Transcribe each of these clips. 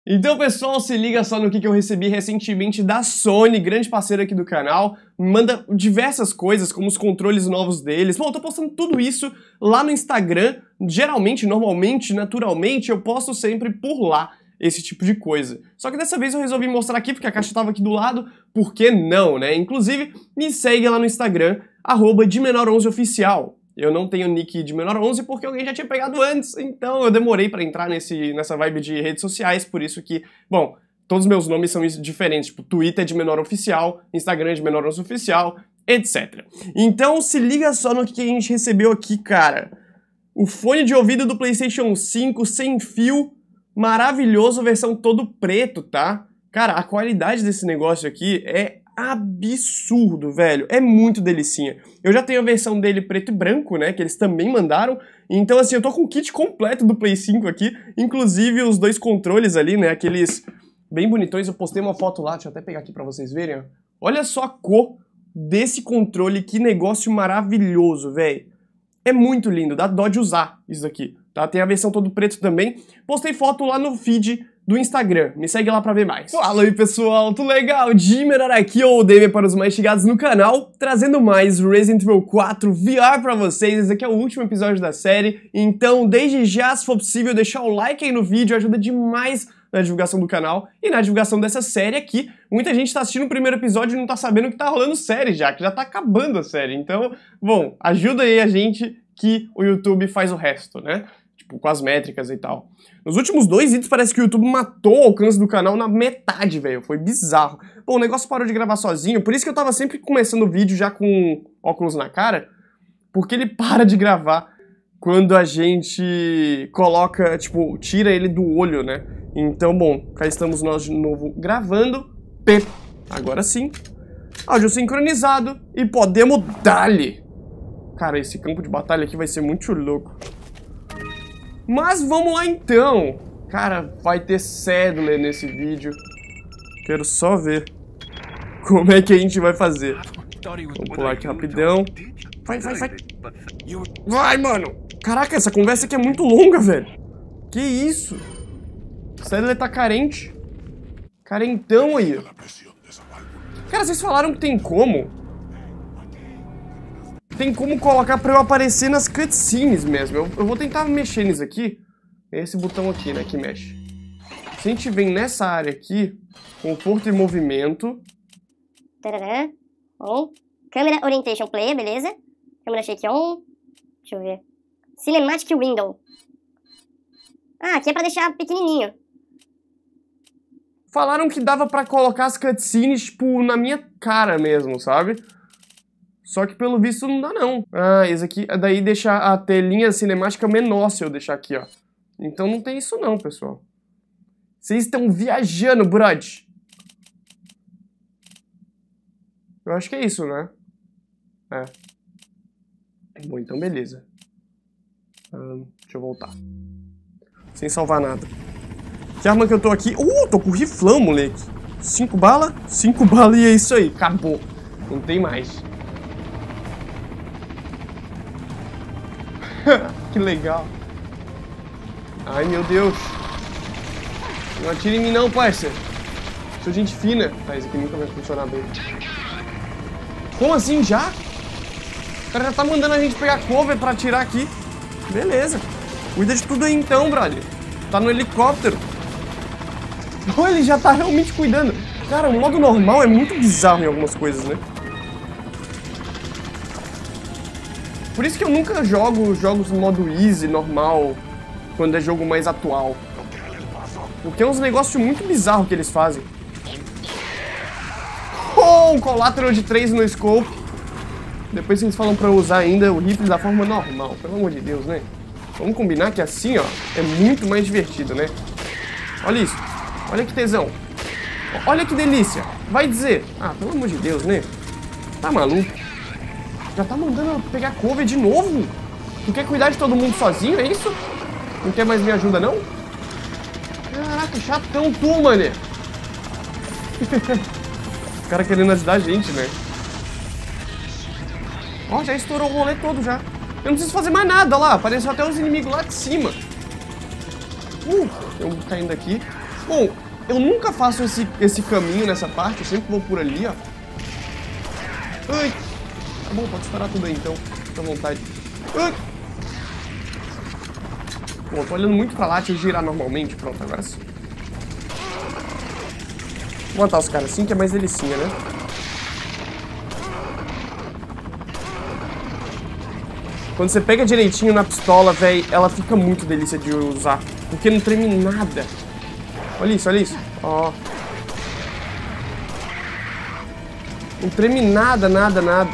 Então, pessoal, se liga só no que eu recebi recentemente da Sony, grande parceira aqui do canal. Me manda diversas coisas, como os controles novos deles. Bom, eu tô postando tudo isso lá no Instagram. Geralmente, normalmente, naturalmente, eu posto sempre por lá esse tipo de coisa. Só que dessa vez eu resolvi mostrar aqui, porque a caixa tava aqui do lado. Por que não, né? Inclusive, me segue lá no Instagram, @demenor11oficial. Eu não tenho nick de menor 11 porque alguém já tinha pegado antes, então eu demorei pra entrar nessa vibe de redes sociais, por isso que, bom, todos os meus nomes são diferentes, tipo, Twitter é de menor oficial, Instagram é de menor 11 oficial, etc. Então se liga só no que a gente recebeu aqui, cara. O fone de ouvido do PlayStation 5 sem fio, maravilhoso, versão todo preto, tá? Cara, a qualidade desse negócio aqui é absurdo, velho. É muito delicinha. Eu já tenho a versão dele preto e branco, né, que eles também mandaram. Então, assim, eu tô com o kit completo do Play 5 aqui, inclusive os dois controles ali, né, aqueles bem bonitões. Eu postei uma foto lá, deixa eu até pegar aqui pra vocês verem, ó. Olha só a cor desse controle, que negócio maravilhoso, velho. É muito lindo, dá dó de usar isso aqui, tá? Tem a versão todo preto também. Postei foto lá no feed do Instagram, me segue lá pra ver mais. Fala aí, pessoal, tudo legal? Dimenor aqui, ou o Demian para os mais chegados no canal, trazendo mais Resident Evil 4 VR pra vocês. Esse aqui é o último episódio da série, então desde já, se for possível, deixar o like aí no vídeo, ajuda demais na divulgação do canal e na divulgação dessa série aqui. Muita gente tá assistindo o primeiro episódio e não tá sabendo que tá rolando série já, que já tá acabando a série. Então, bom, ajuda aí a gente que o YouTube faz o resto, né? Tipo, com as métricas e tal. Nos últimos 2 vídeos parece que o YouTube matou o alcance do canal na metade, velho. Foi bizarro. Bom, o negócio parou de gravar sozinho, por isso que eu tava sempre começando o vídeo já com óculos na cara, porque ele para de gravar quando a gente coloca, tipo, tira ele do olho, né? Então, bom, cá estamos nós de novo gravando. Agora sim. Áudio sincronizado e podemos dar-lhe. Cara, esse campo de batalha aqui vai ser muito louco. Mas vamos lá então. Cara, vai ter Sadler nesse vídeo. Quero só ver como é que a gente vai fazer. Vamos pular aqui rapidão. Vai. Vai, mano. Caraca, essa conversa aqui é muito longa, velho. Que isso? Sadler tá carente. Carentão aí. Cara, vocês falaram que tem como? Tem como colocar pra eu aparecer nas cutscenes mesmo. Eu vou tentar mexer nisso aqui. É esse botão aqui, né, que mexe. Se a gente vem nessa área aqui, conforto e movimento. Tarará. On. Câmera Orientation Play, beleza. Câmera Shake On. Deixa eu ver. Cinematic Window. Ah, aqui é pra deixar pequenininho. Falaram que dava pra colocar as cutscenes, tipo, na minha cara mesmo, sabe? Só que pelo visto não dá não. Ah, esse aqui, daí deixa a telinha cinemática menor se eu deixar aqui, ó. Então não tem isso não, pessoal. Vocês estão viajando, brod. Eu acho que é isso, né? É. Bom, então beleza. Deixa eu voltar. Sem salvar nada. Que arma que eu tô aqui? Tô com riflão, moleque. 5 balas? 5 balas e é isso aí. Acabou. Não tem mais. Que legal. Ai, meu Deus. Não atire em mim não, parceiro. Sou gente fina. Tá, isso aqui nunca vai funcionar bem. Como assim já? O cara já tá mandando a gente pegar cover pra atirar aqui. Beleza. Cuida de tudo aí então, brother. Tá no helicóptero. Oh, ele já tá realmente cuidando. Cara, o modo normal é muito bizarro em algumas coisas, né? Por isso que eu nunca jogo jogos no modo easy, normal, quando é jogo mais atual. Porque é uns negócios muito bizarros que eles fazem. Um Collateral de 3 no scope. Depois eles falam pra eu usar ainda o rifle da forma normal. Pelo amor de Deus, né? Vamos combinar que assim, ó, é muito mais divertido, né? Olha isso. Olha que tesão. Olha que delícia. Vai dizer. Ah, pelo amor de Deus, né? Tá maluco? Já tá mandando eu pegar cover de novo? Tu quer cuidar de todo mundo sozinho, é isso? Não quer mais me ajuda, não? Caraca, chatão tu, mané. O cara querendo ajudar a gente, né? Ó, já estourou o rolê todo já. Eu não preciso fazer mais nada lá. Apareceu até os inimigos lá de cima. Tem um caindo aqui. Bom, eu nunca faço esse caminho nessa parte, eu sempre vou por ali, ó. Ai. Tá bom, pode estourar tudo aí, então. Fica à vontade. Ai. Bom, tô olhando muito pra lá, deixa eu girar normalmente. Pronto, agora sim. Vou matar os caras assim, que é mais delicinha, né? Quando você pega direitinho na pistola, véi, ela fica muito delícia de usar. Porque não treme nada. Olha isso, olha isso. Ó. Não treme nada, nada, nada.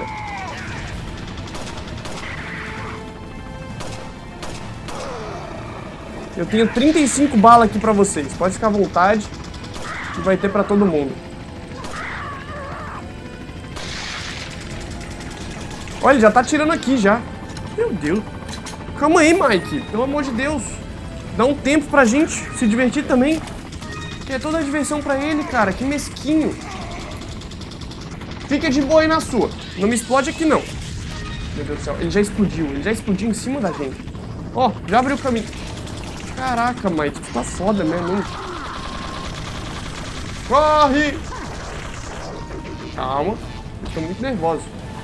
Eu tenho 35 balas aqui pra vocês. Pode ficar à vontade. E vai ter pra todo mundo. Olha, ele já tá atirando aqui já. Meu Deus. Calma aí, Mike. Pelo amor de Deus. Dá um tempo pra gente se divertir também. Que é toda a diversão pra ele, cara. Que mesquinho. Fica de boa aí na sua. Não me explode aqui, não. Meu Deus do céu. Ele já explodiu. Ele já explodiu em cima da gente. Ó, já abriu o caminho. Caraca, Mike. Tu tá foda mesmo, hein? Corre! Calma. Eu tô muito nervoso.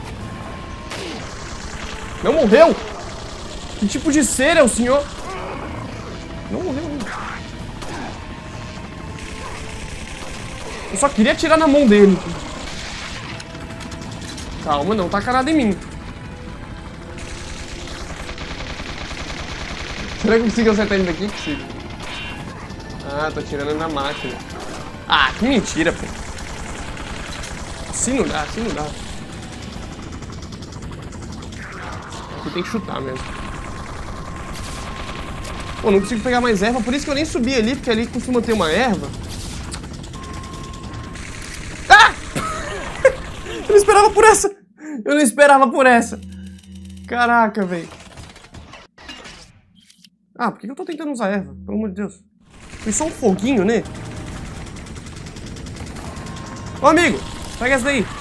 Não morreu? Que tipo de ser é o senhor? Não morreu ainda. Eu só queria atirar na mão dele. Calma, não taca nada em mim. Será que eu consigo acertar ele daqui? Consigo. Ah, tô atirando na máquina. Ah, que mentira, pô. Assim não dá, assim não dá. Aqui tem que chutar mesmo. Pô, não consigo pegar mais erva, por isso que eu nem subi ali, porque ali costuma ter uma erva. Ah! Eu não esperava por essa! Eu não esperava por essa! Caraca, velho. Ah, por que eu tô tentando usar erva? Pelo amor de Deus. Foi só um foguinho, né? Ô, amigo! Pega essa daí!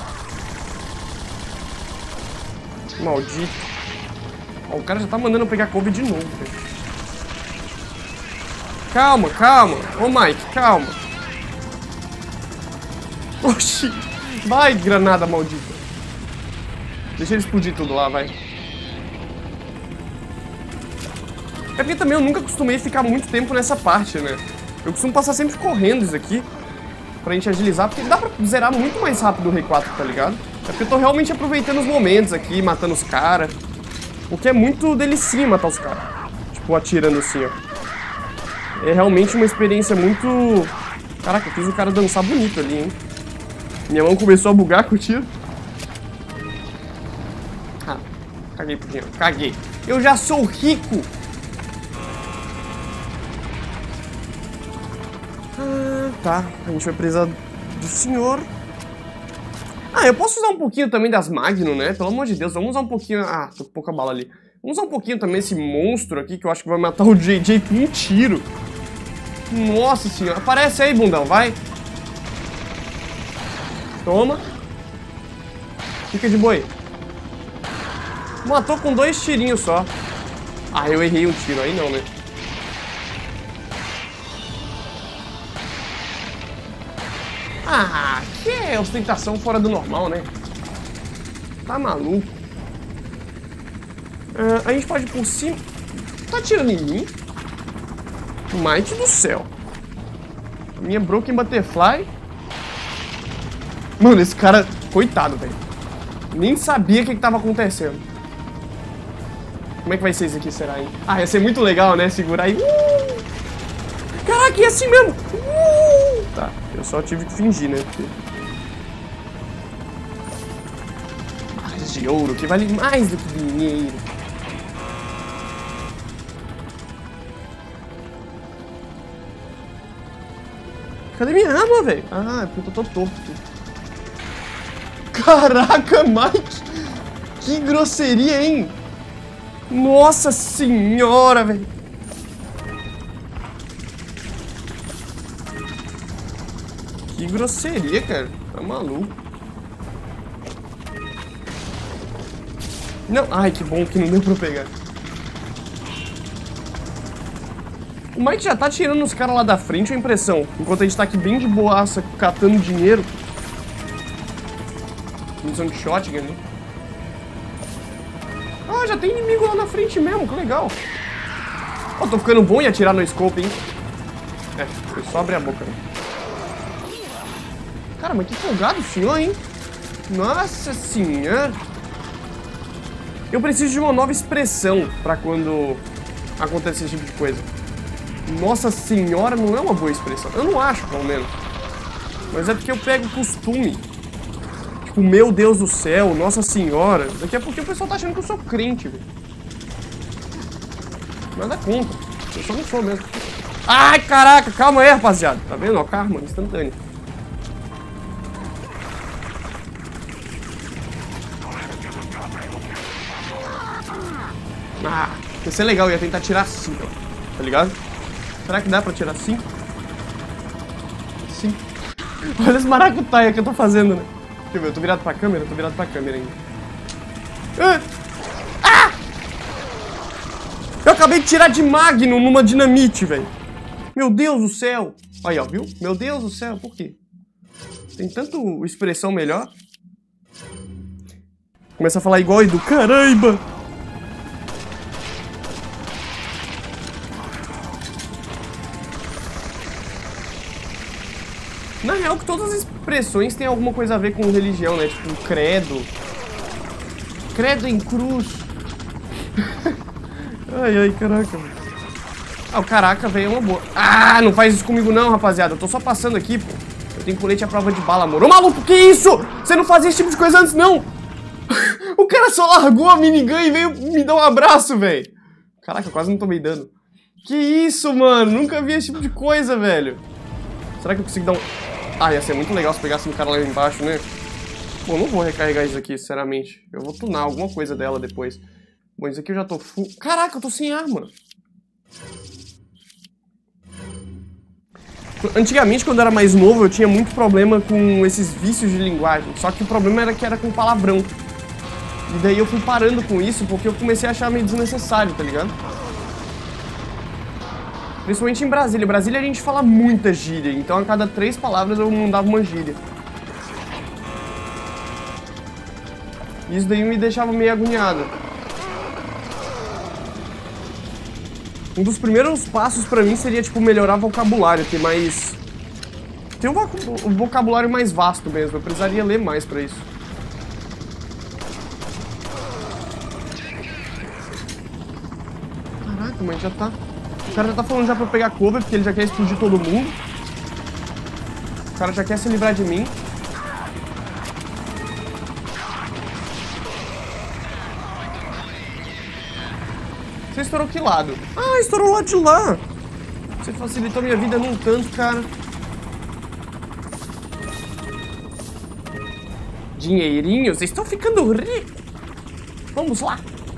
Maldito. Ó, o cara já tá mandando eu pegar couve de novo, velho. Calma, calma. Ô, Mike, calma. Oxi. Vai, granada maldita. Deixa ele explodir tudo lá, vai. É porque também eu nunca costumei ficar muito tempo nessa parte, né? Eu costumo passar sempre correndo isso aqui. Pra gente agilizar, porque dá pra zerar muito mais rápido o Rei 4, tá ligado? É porque eu tô realmente aproveitando os momentos aqui, matando os caras. O que é muito delicinha matar os caras. Tipo, atirando assim, ó. É realmente uma experiência muito... Caraca, eu fiz o cara dançar bonito ali, hein? Minha mão começou a bugar com o tiro. Ah, caguei por dinheiro, caguei. Eu já sou rico! Ah, tá, a gente vai precisar do senhor. Ah, eu posso usar um pouquinho também das Magnum, né? Pelo amor de Deus, vamos usar um pouquinho... Ah, tô com pouca bala ali. Vamos usar um pouquinho também esse monstro aqui, que eu acho que vai matar o JJ com um tiro. Nossa senhora. Aparece aí, bundão, vai. Toma. Fica de boi. Matou com 2 tirinhos só. Ah, eu errei um tiro, aí não, né? Ah, que ostentação fora do normal, né? Tá maluco. A gente pode ir por cima. Tá atirando em mim? Mike do céu. Minha Broken Butterfly. Mano, esse cara... Coitado, velho. Nem sabia o que tava acontecendo. Como é que vai ser isso aqui, será, hein? Ah, ia ser muito legal, né? Segurar aí. Caraca, é assim mesmo. Tá, eu só tive que fingir, né? Porque... Barras de ouro, que vale mais do que dinheiro. Cadê minha arma, velho? Ah, é porque eu tô torto. Caraca, Mike! Que grosseria, hein? Nossa senhora, velho! Que grosseria, cara. Tá maluco. Não, ai, que bom que não deu pra eu pegar. O Mike já tá tirando os caras lá da frente, a impressão. Enquanto a gente tá aqui bem de boaça, catando dinheiro. Munição de shotgun ali. Ah, já tem inimigo lá na frente mesmo, que legal. Ó, tô ficando bom em atirar no scope, hein. É, foi só abrir a boca, né? Cara, mas que folgado o senhor, hein? Nossa senhora. Eu preciso de uma nova expressão pra quando acontece esse tipo de coisa. Nossa senhora não é uma boa expressão. Eu não acho, pelo menos. Mas é porque eu pego costume. Tipo, meu Deus do céu, Nossa Senhora. Daqui a pouquinho o pessoal tá achando que eu sou crente, velho. Nada contra. Eu só não sou mesmo. Ai, caraca, calma aí, rapaziada. Tá vendo? Ó, karma instantâneo. Ah, ia ser legal, eu ia tentar tirar assim, ó. Tá ligado? Será que dá pra tirar assim? Sim. Olha esse maracutaia que eu tô fazendo, né? Deixa eu ver, eu tô virado pra câmera? Eu tô virado pra câmera ainda. Ah! Eu acabei de tirar de Magnum numa dinamite, velho. Meu Deus do céu. Aí, ó, viu? Meu Deus do céu, por quê? Tem tanto expressão melhor. Começa a falar igual do caramba. Na real, que todas as expressões têm alguma coisa a ver com religião, né? Tipo, credo. Credo em cruz. Ai, ai, caraca. Ah, o caraca, velho, é uma boa. Ah, não faz isso comigo não, rapaziada. Eu tô só passando aqui, pô. Eu tenho colete à prova de bala, amor. Ô, maluco, que isso? Você não fazia esse tipo de coisa antes, não. O cara só largou a minigun e veio me dar um abraço, velho. Caraca, eu quase não tomei dano. Que isso, mano? Nunca vi esse tipo de coisa, velho. Será que eu consigo dar um... Ah, ia ser muito legal se pegasse um cara lá embaixo, né? Bom, não vou recarregar isso aqui, sinceramente. Eu vou tunar alguma coisa dela depois. Bom, isso aqui eu já tô full... Caraca, eu tô sem arma. Antigamente, quando eu era mais novo, eu tinha muito problema com esses vícios de linguagem. Só que o problema era que era com palavrão. E daí eu fui parando com isso porque eu comecei a achar meio desnecessário, tá ligado? Principalmente em Brasília. Em Brasília a gente fala muita gíria, então a cada 3 palavras eu mandava uma gíria. Isso daí me deixava meio agoniado. Um dos primeiros passos pra mim seria, tipo, melhorar vocabulário, ter mais... Ter um vocabulário mais vasto mesmo, eu precisaria ler mais pra isso. Caraca, mas já tá... O cara já tá falando já pra eu pegar cover, porque ele já quer explodir todo mundo. O cara já quer se livrar de mim. Você estourou que lado? Ah, estourou o lado de lá. Você facilitou minha vida num tanto, cara. Dinheirinho? Vocês estão ficando ricos. Vamos lá.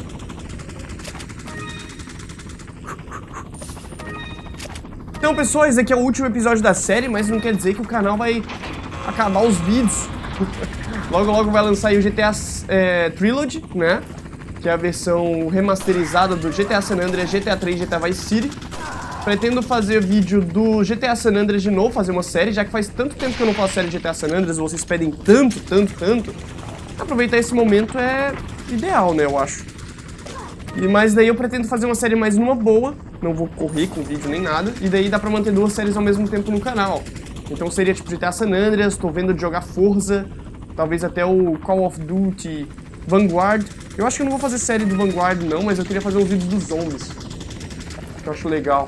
Então, pessoal, esse aqui é o último episódio da série, mas não quer dizer que o canal vai acabar os vídeos. Logo, logo vai lançar aí o GTA Trilogy, né? Que é a versão remasterizada do GTA San Andreas, GTA 3 e GTA Vice City. Pretendo fazer vídeo do GTA San Andreas de novo, fazer uma série, já que faz tanto tempo que eu não faço série de GTA San Andreas, vocês pedem tanto. Aproveitar esse momento é ideal, né, eu acho. Mas daí eu pretendo fazer uma série mais numa boa, não vou correr com vídeo nem nada, e daí dá pra manter 2 séries ao mesmo tempo no canal. Então seria tipo GTA San Andreas, tô vendo de jogar Forza, talvez até o Call of Duty Vanguard. Eu acho que eu não vou fazer série do Vanguard não, mas eu queria fazer um vídeo dos zombies, que eu acho legal.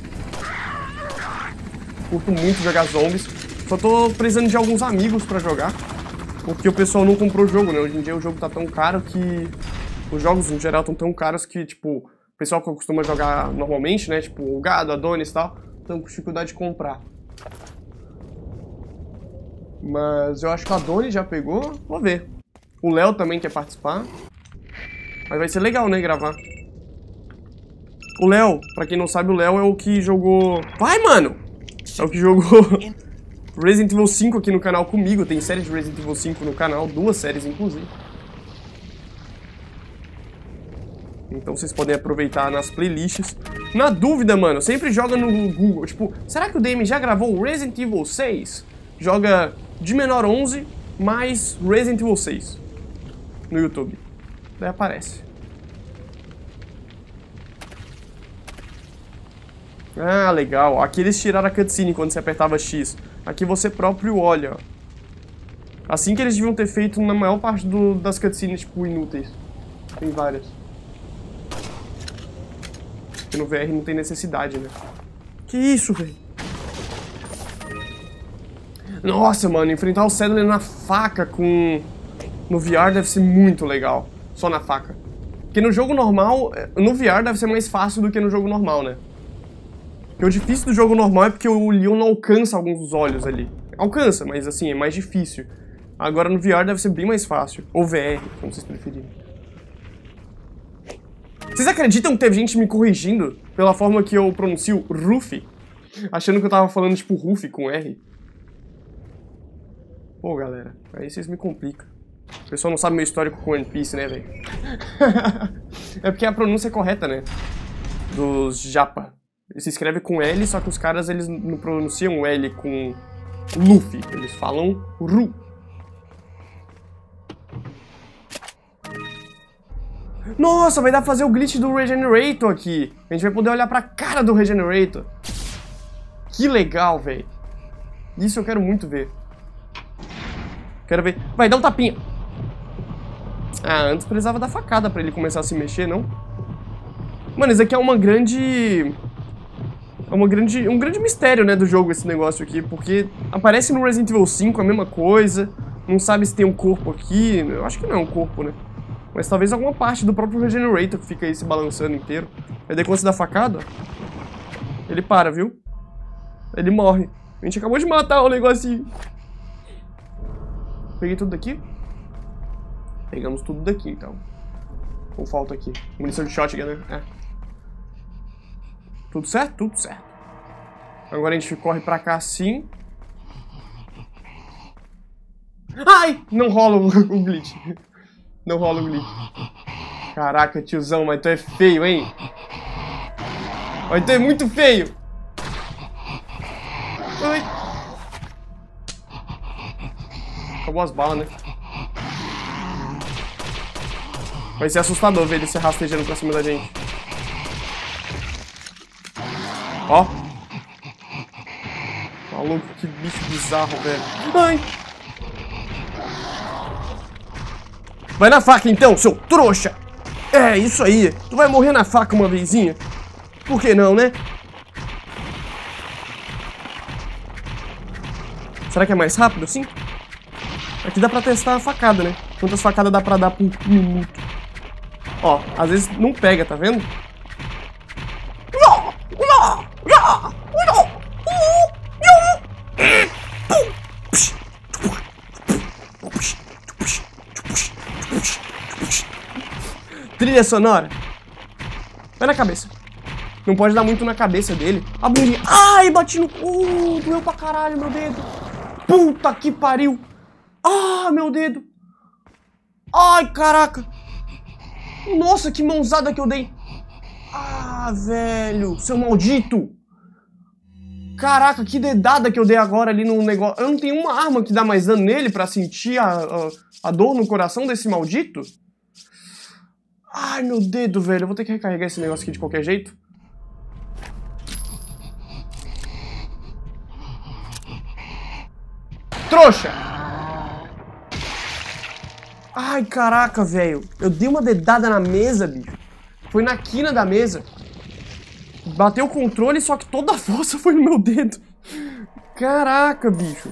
Curto muito jogar zombies, só tô precisando de alguns amigos pra jogar, porque o pessoal não comprou o jogo, né? Hoje em dia o jogo tá tão caro que... Os jogos, no geral, estão tão caros que, tipo, o pessoal que costuma jogar normalmente, né? Tipo, o Gado, Adonis e tal, estão com dificuldade de comprar. Mas eu acho que o Adonis já pegou. Vou ver. O Léo também quer participar. Mas vai ser legal, né, gravar. O Léo, pra quem não sabe, o Léo é o que jogou... Vai, mano! É o que jogou Resident Evil 5 aqui no canal comigo. Tem série de Resident Evil 5 no canal, 2 séries, inclusive. Então vocês podem aproveitar nas playlists. Na dúvida, mano, sempre joga no Google. Tipo, será que o DM já gravou Resident Evil 6? Joga de menor 11 mais Resident Evil 6 no YouTube. Daí aparece. Ah, legal. Aqui eles tiraram a cutscene quando você apertava X. Aqui você próprio olha, ó. Assim que eles deviam ter feito na maior parte das cutscenes, tipo, inúteis. Tem várias. Porque no VR não tem necessidade, né? Que isso, velho? Nossa, mano, enfrentar o Sadler na faca com... No VR deve ser muito legal. Só na faca. Porque no jogo normal... No VR deve ser mais fácil do que no jogo normal, né? Porque o difícil do jogo normal é porque o Leon não alcança alguns dos olhos ali. Alcança, mas assim, é mais difícil. Agora no VR deve ser bem mais fácil. Ou VR, como vocês preferirem. Vocês acreditam que teve gente me corrigindo pela forma que eu pronuncio Ruffy? Achando que eu tava falando tipo Ruffy com R? Pô, galera, aí vocês me complicam. O pessoal não sabe meu histórico com One Piece, né, velho? É porque a pronúncia é correta, né? Dos japa. Se escreve com L, só que os caras, eles não pronunciam L com Luffy. Eles falam Ru. Nossa, vai dar pra fazer o glitch do Regenerator aqui. A gente vai poder olhar pra cara do Regenerator. Que legal, velho. Isso eu quero muito ver. Quero ver. Vai, dá um tapinha. Ah, antes precisava da facada pra ele começar a se mexer, não? Mano, isso aqui é uma grande... um grande mistério, né, do jogo, esse negócio aqui. Porque aparece no Resident Evil 5 a mesma coisa. Não sabe se tem um corpo aqui. Eu acho que não é um corpo, né? Mas talvez alguma parte do próprio Regenerator que fica aí se balançando inteiro. Aí daí quando você dá facada, ele para, viu? Ele morre. A gente acabou de matar o negocinho. Peguei tudo daqui? Pegamos tudo daqui, então. Ou falta aqui? Munição de shotgun, né? É. Tudo certo? Tudo certo. Agora a gente corre pra cá assim. Ai! Não rola o glitch. Não rola o glitch. Caraca, tiozão, mas tu é feio, hein? Mas tu é muito feio. Ai. Acabou as balas, né? Vai ser assustador ver ele se rastejando pra cima da gente. Ó. Maluco, que bicho bizarro, velho. Ai. Vai na faca então, seu trouxa! É, isso aí. Tu vai morrer na faca uma vezinha? Por que não, né? Será que é mais rápido assim? Aqui dá pra testar a facada, né? Quantas facadas dá pra dar por minuto? Ó, às vezes não pega, tá vendo? Trilha sonora. Vai na cabeça. Não pode dar muito na cabeça dele. A bundinha. Ai, bati no... doeu pra caralho meu dedo. Puta que pariu. Ah, meu dedo. Ai, caraca. Nossa, que mãozada que eu dei. Ah, velho. Seu maldito. Caraca, que dedada que eu dei agora ali no negócio. Eu não tenho uma arma que dá mais dano nele pra sentir a dor no coração desse maldito. Ai, meu dedo, velho. Eu vou ter que recarregar esse negócio aqui de qualquer jeito. Trouxa! Ai, caraca, velho. Eu dei uma dedada na mesa, bicho. Foi na quina da mesa. Bateu o controle, só que toda a força foi no meu dedo. Caraca, bicho.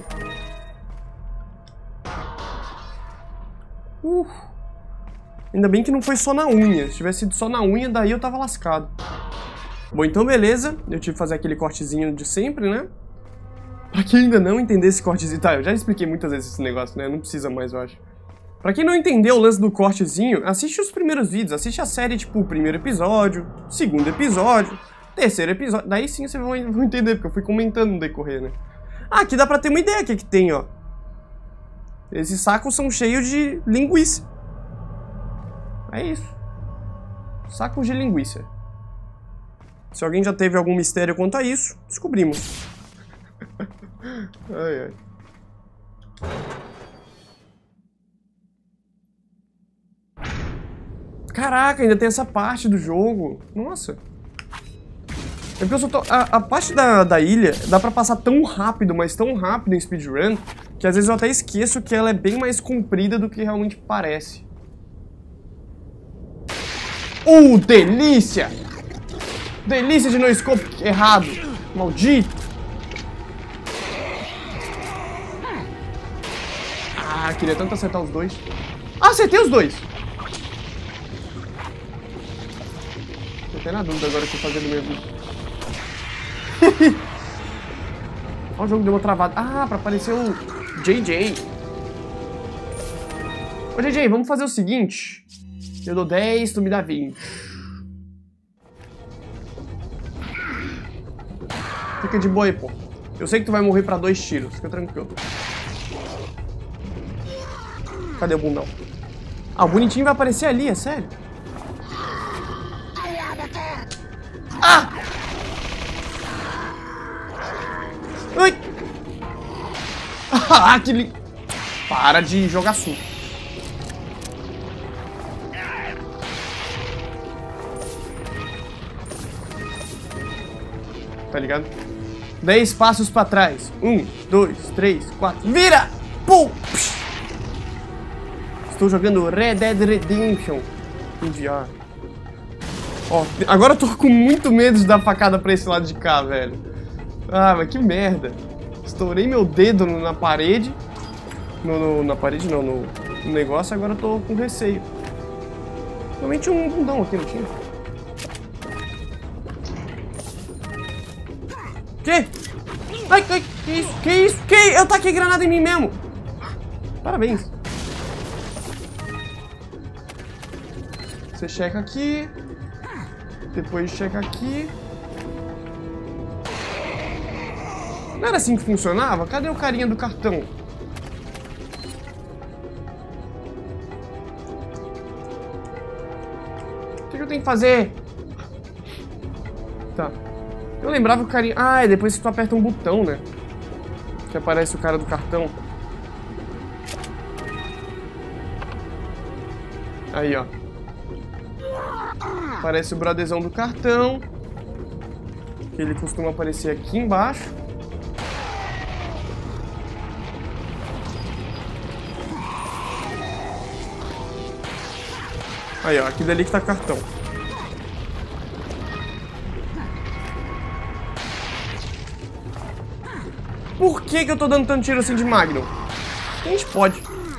Ainda bem que não foi só na unha. Se tivesse sido só na unha, daí eu tava lascado. Bom, então beleza. Eu tive que fazer aquele cortezinho de sempre, né? Pra quem ainda não entender esse cortezinho... Tá, eu já expliquei muitas vezes esse negócio, né? Não precisa mais, eu acho. Pra quem não entendeu o lance do cortezinho, assiste os primeiros vídeos. Assiste a série, tipo, o primeiro episódio, segundo episódio, terceiro episódio. Daí sim vocês vão entender, porque eu fui comentando no decorrer, né? Ah, aqui dá pra ter uma ideia do que tem, ó. Esses sacos são cheios de linguiça. É isso. Sacos de linguiça. Se alguém já teve algum mistério quanto a isso, descobrimos. Ai, ai. Caraca, ainda tem essa parte do jogo. Nossa. É porque eu só tô... A parte da ilha dá pra passar tão rápido, mas tão rápido em speedrun, que às vezes eu até esqueço que ela é bem mais comprida do que realmente parece. Delícia! Delícia de no scope errado. Maldito. Ah, queria tanto acertar os dois. Ah, acertei os dois. Tô até na dúvida agora o que eu fazer no meu vídeo. Olha o jogo deu uma travada. Ah, pra aparecer o JJ. Ô, JJ, vamos fazer o seguinte. Eu dou 10, tu me dá 20. Fica de boa aí, pô. Eu sei que tu vai morrer pra 2 tiros. Fica tranquilo. Cadê o bundão? Ah, o bonitinho vai aparecer ali, é sério? Ah! Ai! Ah, que... Para de jogar suco. Tá ligado? 10 passos pra trás. 1, 2, 3, 4. Vira! Pum! Estou jogando Red Dead Redemption em VR. Ó, agora eu tô com muito medo de dar facada pra esse lado de cá, velho. Ah, mas que merda. Estourei meu dedo na parede. Na parede não, no negócio, agora eu tô com receio. Realmente tinha um bundão aqui, não tinha? Que? Ai, ai, que isso? Que isso? Que? Eu taquei granada em mim mesmo. Parabéns. Você checa aqui. Depois checa aqui. Não era assim que funcionava? Cadê o carinha do cartão? O que eu tenho que fazer? Tá. Eu lembrava o carinha... Ah, é depois que tu aperta um botão, né? Que aparece o cara do cartão. Aí, ó. Aparece o brotherzão do cartão. Que ele costuma aparecer aqui embaixo. Aí, ó. Aqui dali que tá o cartão. Por que eu tô dando tanto tiro assim de Magnum? A gente pode.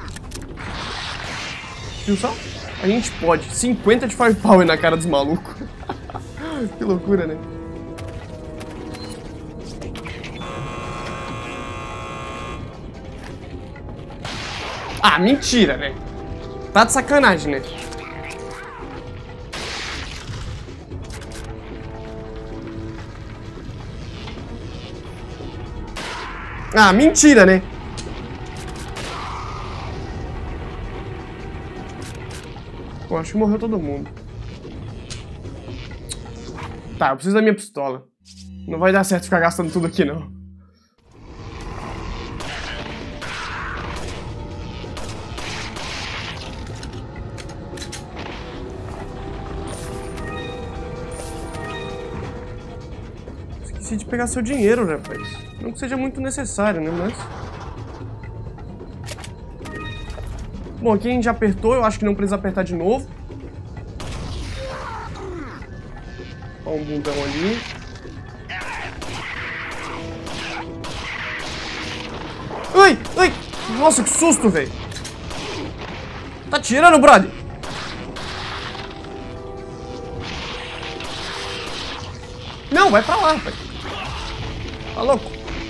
Viu só? A gente pode. 50 de firepower na cara dos malucos. Que loucura, né? Ah, mentira, né? Tá de sacanagem, né? Ah, mentira, né? Pô, acho que morreu todo mundo. Tá, eu preciso da minha pistola. Não vai dar certo ficar gastando tudo aqui, não. Esqueci de pegar seu dinheiro, rapaz. Não que seja muito necessário, né, mas... Bom, aqui a gente já apertou, eu acho que não precisa apertar de novo. Ó, um bundão ali. Ai, ai! Nossa, que susto, velho! Tá tirando, brother? Não, vai pra lá, rapaz. Tá louco?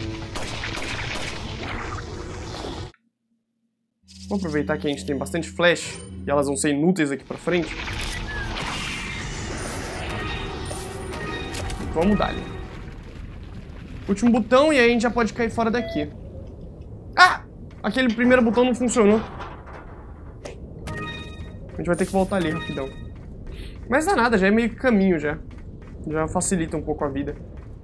Vou aproveitar que a gente tem bastante flash e elas vão ser inúteis aqui pra frente. Vamos dar ali. Último botão e aí a gente já pode cair fora daqui. Ah! Aquele primeiro botão não funcionou. A gente vai ter que voltar ali rapidão. Mas dá nada, já é meio que caminho já. Já facilita um pouco a vida.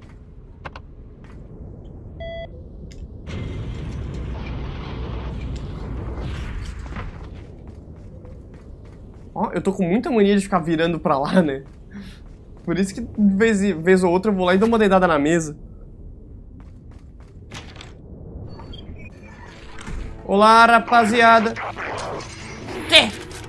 Ó, eu tô com muita mania de ficar virando pra lá, né? Por isso que de vez ou outra eu vou lá e dou uma dedada na mesa. Olá, rapaziada. Quê?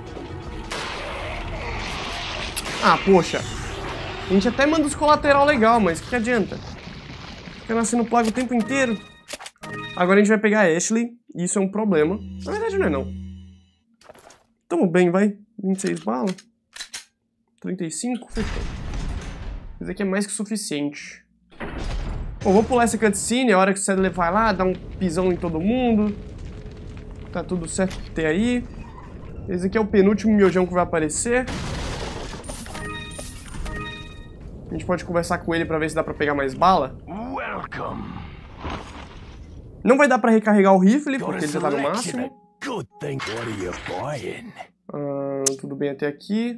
Ah, poxa. A gente até manda os colateral legal, mas o que adianta? Fica nascendo plaga o tempo inteiro. Agora a gente vai pegar a Ashley, e isso é um problema. Na verdade não é não. Tamo bem, vai. 26 balas. 35, fechou. Isso aqui é mais que suficiente. Bom, vou pular essa cutscene, a hora que o Sadler vai lá, dá um pisão em todo mundo. Tá tudo certo até aí. Esse aqui é o penúltimo miojão que vai aparecer. A gente pode conversar com ele pra ver se dá pra pegar mais bala. Não vai dar pra recarregar o rifle, porque ele já tá no máximo. Tudo bem até aqui.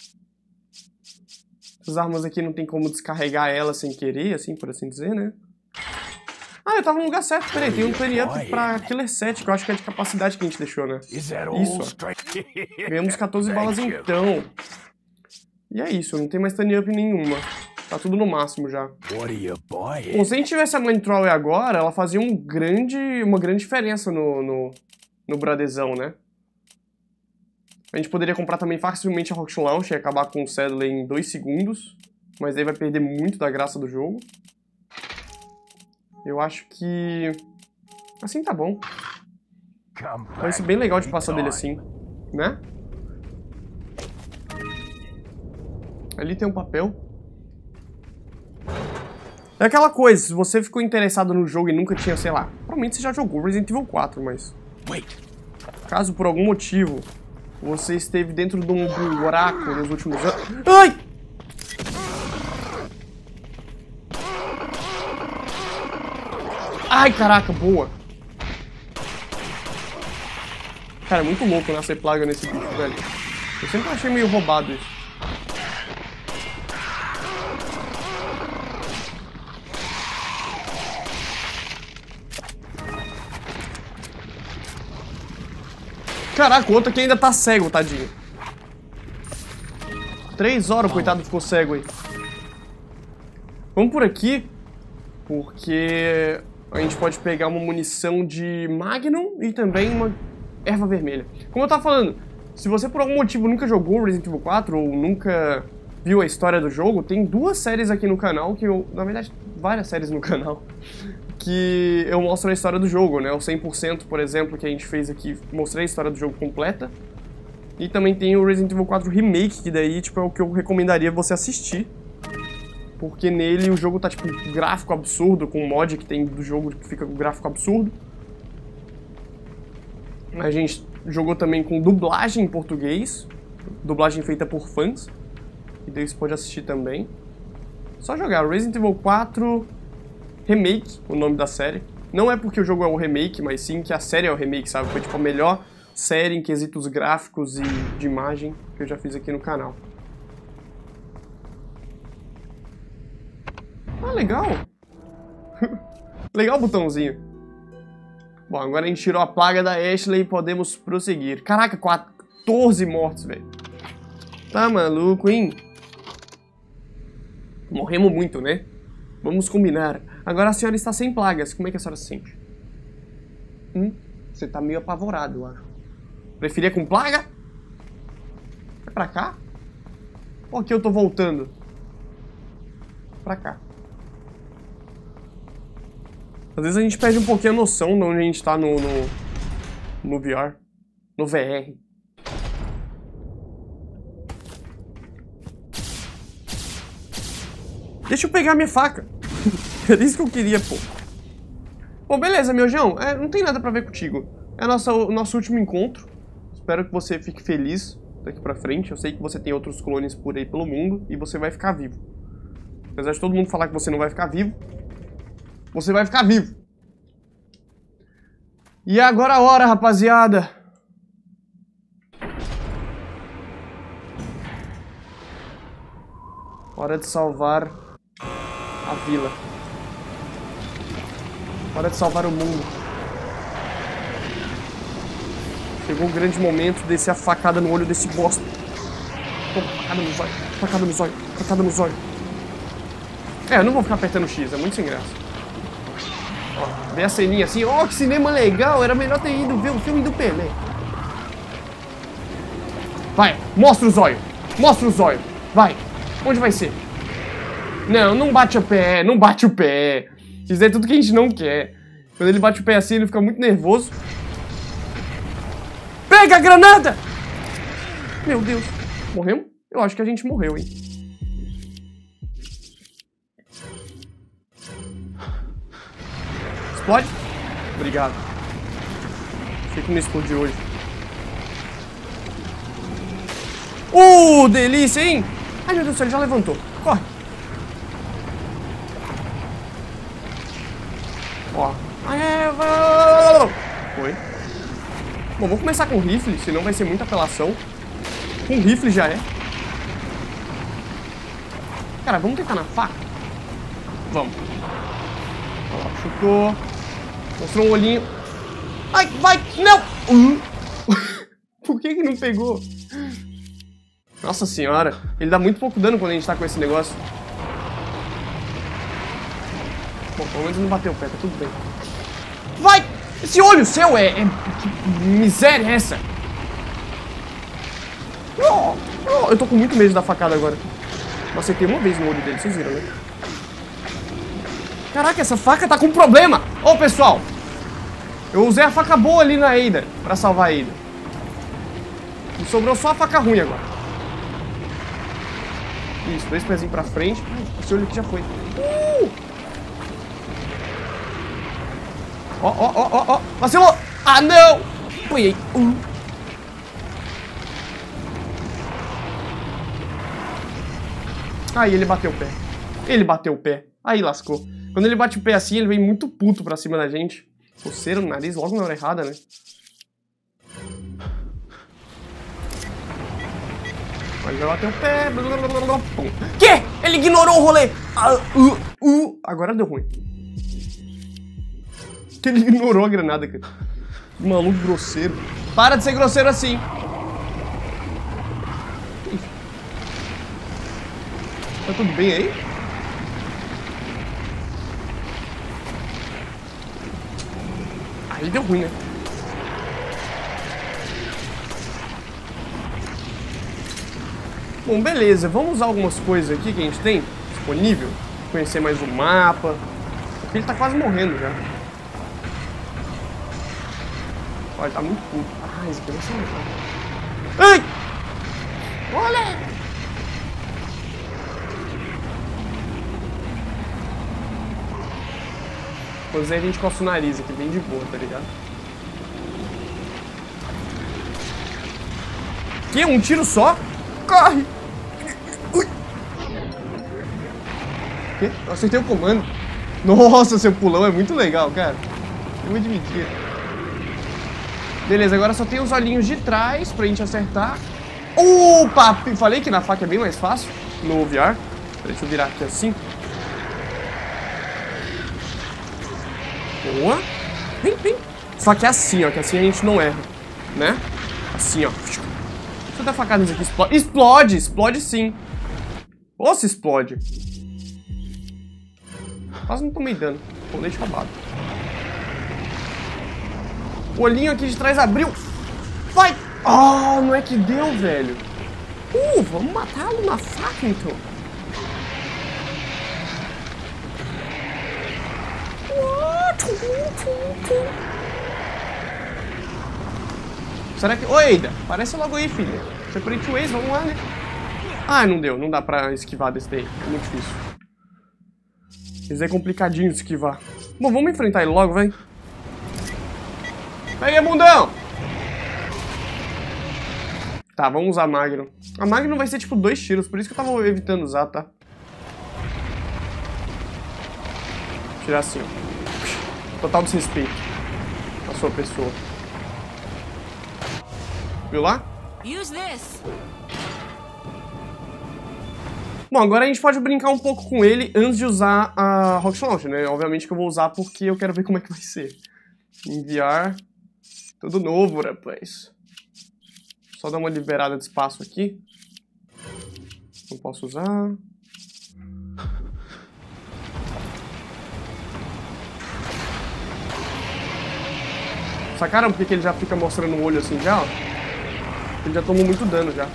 Essas armas aqui não tem como descarregar elas sem querer, assim, por assim dizer, né? Ah, eu tava no lugar certo. Peraí, tem um turn-up pra Killer 7, que eu acho que é de capacidade que a gente deixou, né? Isso, ó. Ganhamos 14 balas então. E é isso, não tem mais turn-up nenhuma. Tá tudo no máximo já. Bom, se a gente tivesse a Mine Trolley agora, ela fazia uma grande diferença no Bradezão, né? A gente poderia comprar também facilmente a Rocket Launch e acabar com o Sadler em 2 segundos. Mas aí vai perder muito da graça do jogo. Eu acho que... assim tá bom. Vai ser bem legal de passar dele assim, né? Ali tem um papel. É aquela coisa, se você ficou interessado no jogo e nunca tinha, sei lá... provavelmente você já jogou Resident Evil 4, mas... caso por algum motivo você esteve dentro de um buraco nos últimos anos... Ai! Ai, caraca, boa. Cara, é muito louco nascer plaga nesse bicho, velho. Eu sempre achei meio roubado isso. Caraca, o outro aqui ainda tá cego, tadinho. 3 horas o coitado ficou cego aí. Vamos por aqui, porque a gente pode pegar uma munição de Magnum e também uma erva vermelha. Como eu tava falando, se você por algum motivo nunca jogou Resident Evil 4 ou nunca viu a história do jogo, tem 2 séries aqui no canal que eu... na verdade, várias séries no canal que eu mostro a história do jogo, né? O 100%, por exemplo, que a gente fez aqui, mostrei a história do jogo completa. E também tem o Resident Evil 4 Remake, que daí, tipo, é o que eu recomendaria você assistir. Porque nele o jogo tá, tipo, gráfico absurdo, com o mod que tem do jogo que fica com gráfico absurdo. A gente jogou também com dublagem em português, dublagem feita por fãs. E daí você pode assistir também. Só jogar Resident Evil 4... Remake, o nome da série. Não é porque o jogo é o remake, mas sim que a série é o remake, sabe? Foi tipo a melhor série em quesitos gráficos e de imagem que eu já fiz aqui no canal. Ah, legal! Legal o botãozinho. Bom, agora a gente tirou a plaga da Ashley e podemos prosseguir. Caraca, 14 mortos, velho. Tá maluco, hein? Morremos muito, né? Vamos combinar. Agora a senhora está sem plagas. Como é que a senhora se sente? Você tá meio apavorado, eu acho. Preferia com plaga? É pra cá? Ou aqui eu tô voltando? Pra cá. Às vezes a gente perde um pouquinho a noção de onde a gente tá no VR. No VR. Deixa eu pegar minha faca. Era isso que eu queria, pô. Bom, beleza, miojão. Não tem nada pra ver contigo. É o nosso último encontro. Espero que você fique feliz daqui pra frente. Eu sei que você tem outros clones por aí pelo mundo e você vai ficar vivo. Apesar de todo mundo falar que você não vai ficar vivo, você vai ficar vivo. E é agora a hora, rapaziada. Hora de salvar a vila. Hora de salvar o mundo. Chegou o grande momento de descer a facada no olho desse bosta. Toma, facada no zóio, facada no zóio, facada no zóio. É, eu não vou ficar apertando X, é muito sem graça. Ó, ver a ceninha assim, ó, que cinema legal, era melhor ter ido ver o filme do Pelé. Vai, mostra o zóio, mostra o zóio, vai, onde vai ser? Não, não bate o pé, não bate o pé. Isso é tudo que a gente não quer. Quando ele bate o pé assim, ele fica muito nervoso. Pega a granada! Meu Deus, morremos? Eu acho que a gente morreu, hein? Explode? Obrigado. Achei que não explodiu hoje. Delícia, hein? Ai, meu Deus do céu, ele já levantou. Corre. Ó. Foi. Bom, vou começar com rifle, senão vai ser muita apelação. Com rifle já é. Cara, vamos tentar na faca? Vamos. Ó, chutou. Mostrou um olhinho. Ai, vai! Não! Por que não pegou? Nossa senhora. Ele dá muito pouco dano quando a gente tá com esse negócio. Bom, pelo menos não bateu o pé, tá tudo bem. Vai! Esse olho seu que miséria é essa? Eu tô com muito medo da facada agora. Eu acertei uma vez no olho dele, vocês viram, né? Caraca, essa faca tá com problema! Ô, pessoal! Eu usei a faca boa ali na Ada pra salvar a Ada. E sobrou só a faca ruim agora. Isso, 2 pezinhos pra frente. Esse olho aqui já foi. Ó. Vacilou! Ah, não! Apanhei. Aí ele bateu o pé. Ele bateu o pé. Aí lascou. Quando ele bate o pé assim, ele vem muito puto pra cima da gente. Coceira no nariz, logo na hora errada, né? Mas vai bater o pé. Que? Ele ignorou o rolê. Agora deu ruim. Que ele ignorou a granada, cara. Que maluco grosseiro. Para de ser grosseiro assim. Tá tudo bem aí? Aí deu ruim, né? Bom, beleza. Vamos usar algumas coisas aqui que a gente tem disponível. Conhecer mais o mapa. Porque ele tá quase morrendo já. Olha, ele tá muito puto. Ah, esse aqui vai ser legal. Ai! Olha! Pois aí a gente coça o nariz aqui, bem de boa, tá ligado? Que? Um tiro só? Corre! Ui. Que? Eu acertei o comando. Nossa, seu pulão é muito legal, cara. Eu vou admitir. Beleza, agora só tem os olhinhos de trás pra gente acertar. Opa! Falei que na faca é bem mais fácil no VR. Deixa eu virar aqui assim. Boa. Vem. Só que é assim, ó. Que assim a gente não erra, né? Assim, ó. Deixa eu dar facada nisso aqui. Explode. Explode! Explode sim. Ou se explode. Quase não tomei dano. Pô, leite roubado. O olhinho aqui de trás abriu. Vai! Ah, não é que deu, velho. Vamos matá-lo na faca, então. Será que... Ô, Ada, aparece logo aí, filha. Separate Ways, vamos lá, né? Ah, não deu. Não dá pra esquivar desse daí. É muito difícil. Esse é complicadinho de esquivar. Bom, vamos enfrentar ele logo, vai. Pega aí, bundão! Tá, vamos usar a Magnum. A Magnum vai ser tipo 2 tiros, por isso que eu tava evitando usar, tá? Tirar assim, ó. Total desrespeito à sua pessoa. Viu lá? Bom, agora a gente pode brincar um pouco com ele antes de usar a Rocket Launcher, né? Obviamente que eu vou usar porque eu quero ver como é que vai ser. Enviar. Tudo novo, rapaz. Só dar uma liberada de espaço aqui. Não posso usar. Sacaram porque que ele já fica mostrando o olho assim já, ó? Ele já tomou muito dano já.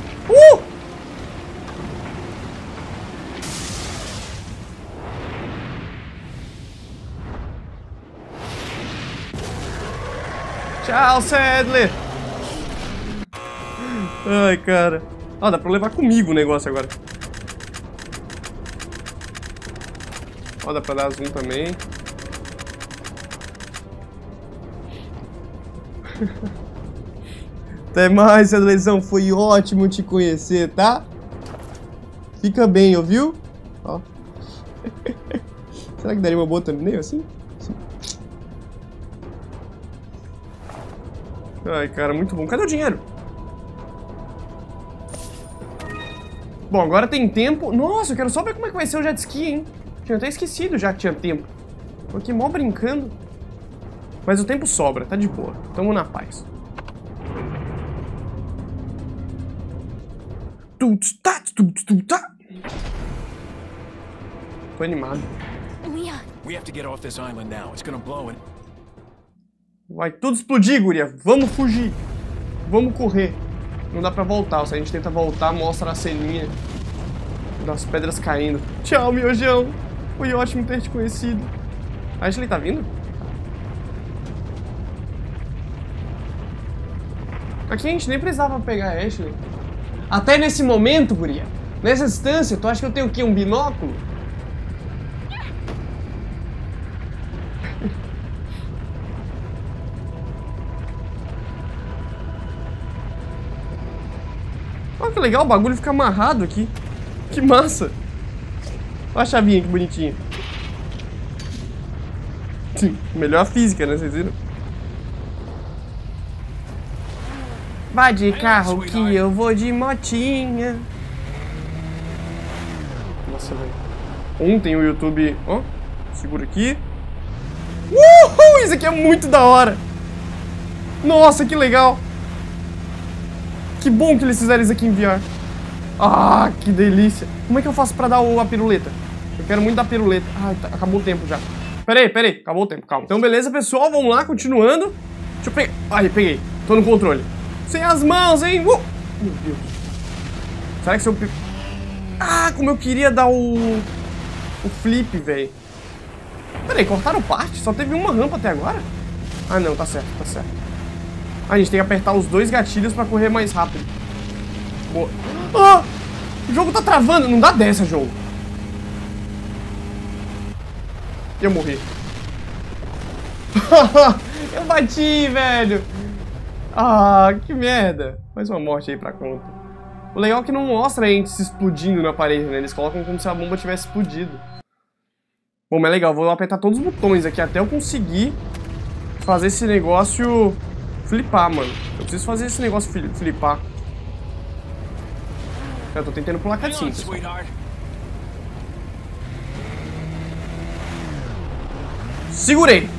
Tchau, Sadler! Ai, cara. Ah, dá pra levar comigo o negócio agora. Ó, dá pra dar zoom também. Até mais, Sadlerzão. Foi ótimo te conhecer, tá? Fica bem, ouviu? Ó. Será que daria uma boa thumbnail assim? Ai, cara, muito bom. Cadê o dinheiro? Bom, agora tem tempo. Nossa, eu quero só ver como é que vai ser o jet ski, hein? Tinha até esquecido já que tinha tempo. Tô aqui mó brincando. Mas o tempo sobra, tá de boa. Tamo na paz. Tô animado. Vai tudo explodir, guria. Vamos fugir. Vamos correr. Não dá pra voltar. Se a gente tenta voltar, mostra a ceninha das pedras caindo. Tchau, miojão. Foi ótimo ter te conhecido. A Ashley tá vindo? Aqui a gente nem precisava pegar a Ashley. Até nesse momento, guria. Nessa distância, tu acha que eu tenho o quê? Um binóculo? Olha que legal, o bagulho fica amarrado aqui. Que massa. Olha a chavinha, que bonitinha. Melhor a física, né? Vocês viram? Vai de carro que eu vou de motinha. Nossa, velho. Ontem o YouTube... Ó, segura aqui. Uhul! Isso aqui é muito da hora. Nossa, que legal. Que bom que eles fizeram isso aqui em VR. Ah, que delícia. Como é que eu faço pra dar a piruleta? Eu quero muito dar piruleta. Ai, tá, acabou o tempo já. Peraí, acabou o tempo, calma. Então beleza, pessoal, vamos lá, continuando. Deixa eu pegar. Ai, peguei. Tô no controle. Sem as mãos, hein? Meu Deus. Será que se eu... Ah, como eu queria dar o flip, velho. Peraí, cortaram parte? Só teve uma rampa até agora? Ah, não, tá certo, tá certo. Ah, a gente tem que apertar os dois gatilhos pra correr mais rápido. Boa. Ah! O jogo tá travando. Não dá dessa, jogo. Eu morri. Eu bati, velho. Ah, que merda. Mais uma morte aí pra conta. O legal é que não mostra a gente se explodindo na parede, né? Eles colocam como se a bomba tivesse explodido. Bom, mas é legal. Vou apertar todos os botões aqui até eu conseguir fazer esse negócio flipar, mano. Eu preciso fazer esse negócio flipar. Eu tô tentando pular cutscene, pessoal. Segurei!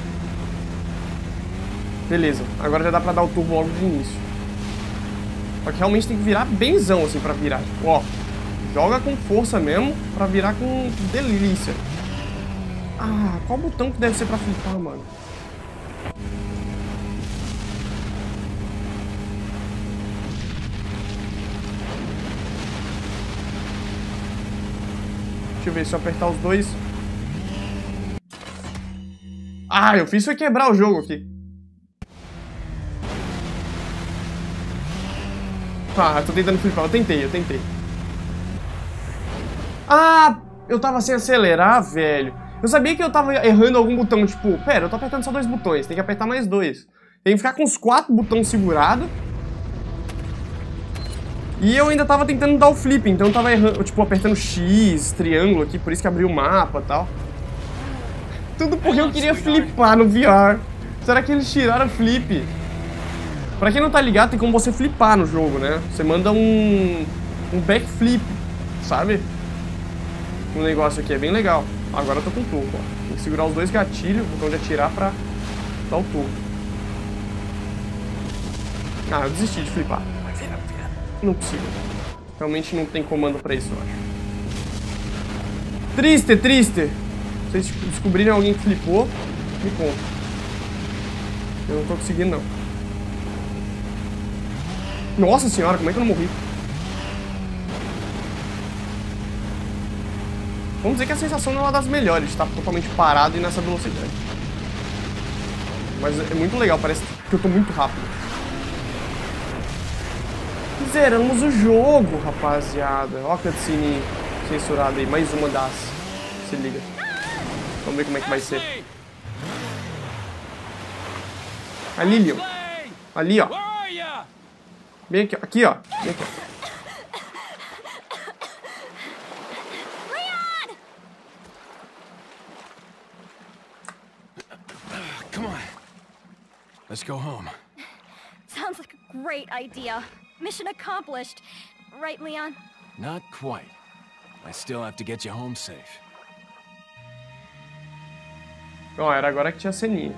Beleza, agora já dá pra dar o turbo logo de início. Só que realmente tem que virar benzão, assim, pra virar. Tipo, ó, joga com força mesmo pra virar com delícia. Ah, qual botão que deve ser pra flipar, mano? Deixa eu ver se eu apertar os dois. Ah, eu fiz foi quebrar o jogo aqui. Ah, eu tô tentando flipar. Eu tentei. Ah, eu tava sem acelerar, velho. Eu sabia que eu tava errando algum botão, tipo... Pera, eu tô apertando só 2 botões. Tem que apertar mais 2. Tem que ficar com os 4 botões segurados. E eu ainda tava tentando dar o flip, então eu tava errando, tipo, apertando X, triângulo aqui, por isso que abriu o mapa e tal. Tudo porque eu queria flipar no VR. Será que eles tiraram o flip? Pra quem não tá ligado, tem como você flipar no jogo, né? Você manda um backflip, sabe? um negócio aqui, é bem legal. Agora eu tô com turbo, ó. Tem que segurar os dois gatilhos, o botão de atirar pra dar o turbo. Ah, eu desisti de flipar. Não consigo. Realmente não tem comando pra isso, eu acho. Triste, triste. Se vocês descobrirem alguém que flipou, me conta. Eu não tô conseguindo, não. Nossa senhora, como é que eu não morri? Vamos dizer que a sensação não é uma das melhores, de estar totalmente parado e nessa velocidade. Mas é muito legal, parece que eu tô muito rápido. Zeramos o jogo, rapaziada. Ó a cutscene censurada aí, mais uma das. Se liga. Vamos ver como é que vai ser. A Lilian. Ali, ó. Bem aqui, ó. Aqui, ó. Bem aqui, ó. Let's go home. Sounds like a great idea. Mission accomplished. Right, Leon? Not quite. I still have to get you home safe. Ó, era agora que tinha a ceninha.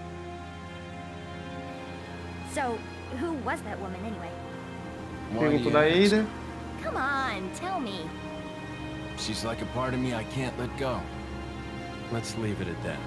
So, who was that woman anyway? Perguntou da Ada. Come on, tell me. She's like a part of me I can't let go. Let's leave it at that.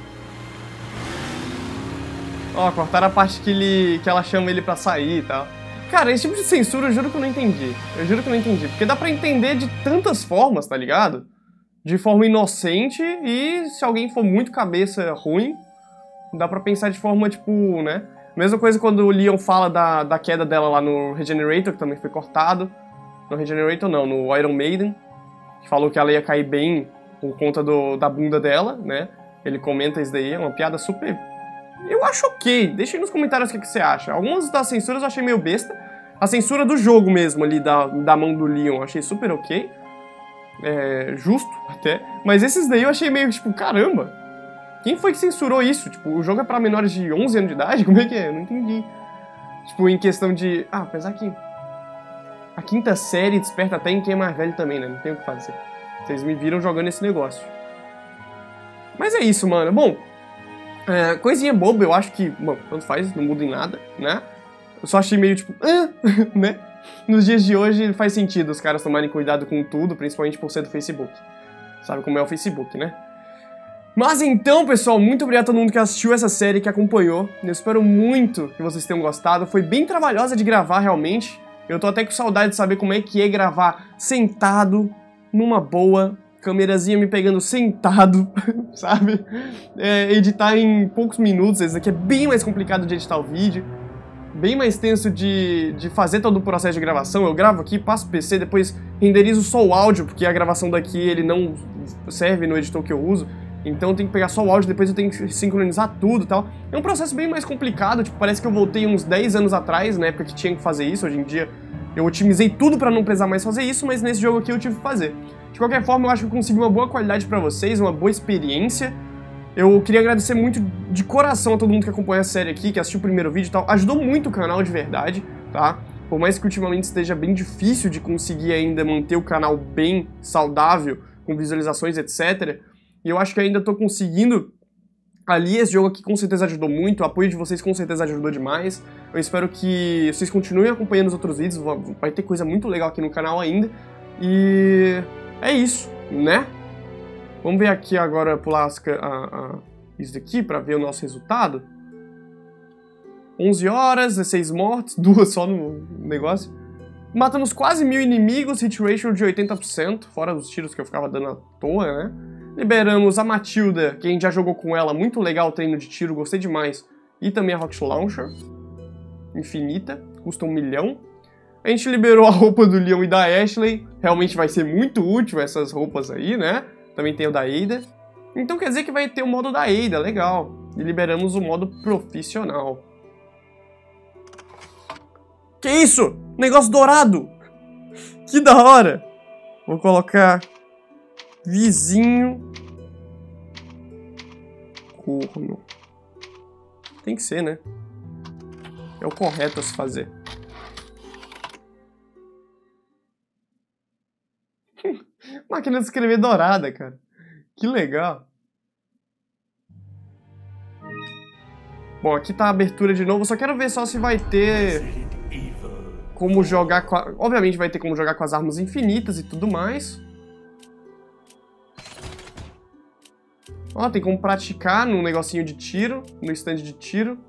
Ó, cortaram a parte que ela chama ele pra sair e tal. Cara, esse tipo de censura eu juro que eu não entendi. Eu juro que eu não entendi. Porque dá pra entender de tantas formas, tá ligado? De forma inocente e se alguém for muito cabeça ruim, dá pra pensar de forma, tipo, né? Mesma coisa quando o Leon fala da queda dela lá no Regenerator, que também foi cortado. No Regenerator não, no Iron Maiden. Que falou que ela ia cair bem por conta da bunda dela, né? Ele comenta isso daí, é uma piada super... Eu acho ok. Deixa aí nos comentários o que você acha. Algumas das censuras eu achei meio besta. A censura do jogo mesmo ali, da mão do Leon, eu achei super ok. É, justo, até. Mas esses daí eu achei meio, tipo, caramba. Quem foi que censurou isso? Tipo, o jogo é pra menores de 11 anos de idade? Como é que é? Eu não entendi. Tipo, em questão de... Ah, apesar que... A quinta série desperta até em quem é mais velho também, né? Não tem o que fazer. Vocês me viram jogando esse negócio. Mas é isso, mano. Bom... coisinha boba, eu acho que, bom, tanto faz, não muda em nada, né? Eu só achei meio tipo, né? Nos dias de hoje faz sentido os caras tomarem cuidado com tudo, principalmente por ser do Facebook. Sabe como é o Facebook, né? Mas então, pessoal, muito obrigado a todo mundo que assistiu essa série, que acompanhou. Eu espero muito que vocês tenham gostado. Foi bem trabalhosa de gravar, realmente. Eu tô até com saudade de saber como é que é gravar sentado, numa boa... Câmerazinha me pegando sentado, sabe? Editar em poucos minutos, esse aqui é bem mais complicado de editar o vídeo. Bem mais tenso de fazer todo o processo de gravação. Eu gravo aqui, passo o PC, depois renderizo só o áudio, porque a gravação daqui ele não serve no editor que eu uso. Então eu tenho que pegar só o áudio, depois eu tenho que sincronizar tudo e tal. É um processo bem mais complicado, tipo, parece que eu voltei uns 10 anos atrás, na época que tinha que fazer isso. Hoje em dia eu otimizei tudo pra não precisar mais fazer isso, mas nesse jogo aqui eu tive que fazer. De qualquer forma, eu acho que eu consegui uma boa qualidade pra vocês, uma boa experiência. Eu queria agradecer muito de coração a todo mundo que acompanha a série aqui, que assistiu o primeiro vídeo e tal. Ajudou muito o canal de verdade, tá? Por mais que ultimamente esteja bem difícil de conseguir ainda manter o canal bem saudável, com visualizações, etc. E eu acho que ainda tô conseguindo. Ali, esse jogo aqui com certeza ajudou muito, o apoio de vocês com certeza ajudou demais. Eu espero que vocês continuem acompanhando os outros vídeos, vai ter coisa muito legal aqui no canal ainda. E... é isso, né? Vamos ver aqui agora, pular isso daqui pra ver o nosso resultado. 11 horas, 16 mortes, 2 só no negócio. Matamos quase 1000 inimigos, hit ratio de 80%, fora os tiros que eu ficava dando à toa, né? Liberamos a Matilda, que a gente já jogou com ela, muito legal o treino de tiro, gostei demais. E também a Rocket Launcher, infinita, custa 1 milhão. A gente liberou a roupa do Leon e da Ashley, realmente vai ser muito útil essas roupas aí, né? Também tem o da Ada. Então quer dizer que vai ter o modo da Ada, legal. E liberamos o modo profissional. Que isso? Negócio dourado! Que da hora! Vou colocar... vizinho... corno. Tem que ser, né? É o correto a se fazer. Máquina de escrever dourada, cara. Que legal. Bom, aqui tá a abertura de novo. Só quero ver só se vai ter como jogar com a... Obviamente vai ter como jogar com as armas infinitas e tudo mais. Ó, tem como praticar num negocinho de tiro, no stand de tiro.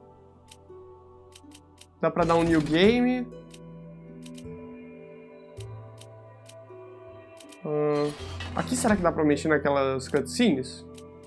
Dá pra dar um new game. Aqui será que dá pra mexer naquelas cutscenes?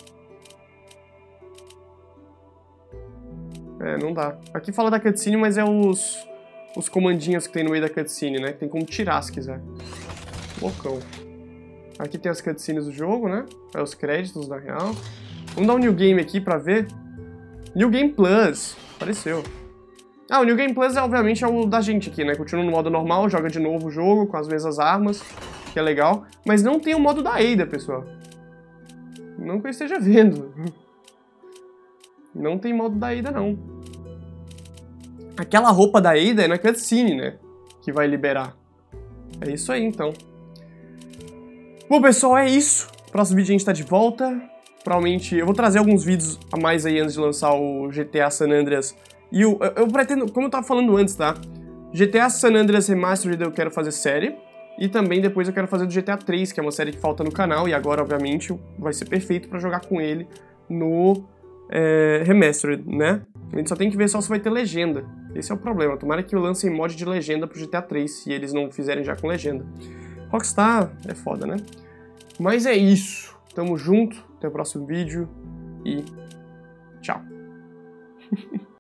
É, não dá. Aqui fala da cutscene, mas é os comandinhos que tem no meio da cutscene, né? Tem como tirar se quiser. Loucão. Aqui tem as cutscenes do jogo, né? É os créditos, na real. Vamos dar um New Game aqui pra ver. New Game Plus. Apareceu. Ah, o New Game Plus, obviamente, é o da gente aqui, né? Continua no modo normal, joga de novo o jogo, com as mesmas armas, que é legal. Mas não tem o modo da Ada, pessoal. Não que eu esteja vendo. Não tem modo da Ada, não. Aquela roupa da Ada é na cutscene, né? Que vai liberar. É isso aí, então. Bom, pessoal, é isso. Próximo vídeo a gente tá de volta. Provavelmente eu vou trazer alguns vídeos a mais aí antes de lançar o GTA San Andreas. E eu pretendo, como eu tava falando antes, tá? GTA San Andreas Remastered eu quero fazer série. E também depois eu quero fazer do GTA 3, que é uma série que falta no canal. E agora, obviamente, vai ser perfeito pra jogar com ele no Remastered, né? A gente só tem que ver só se vai ter legenda. Esse é o problema. Tomara que eu lance mod de legenda pro GTA 3, se eles não fizerem já com legenda. Rockstar é foda, né? Mas é isso. Tamo junto. Até o próximo vídeo. E tchau.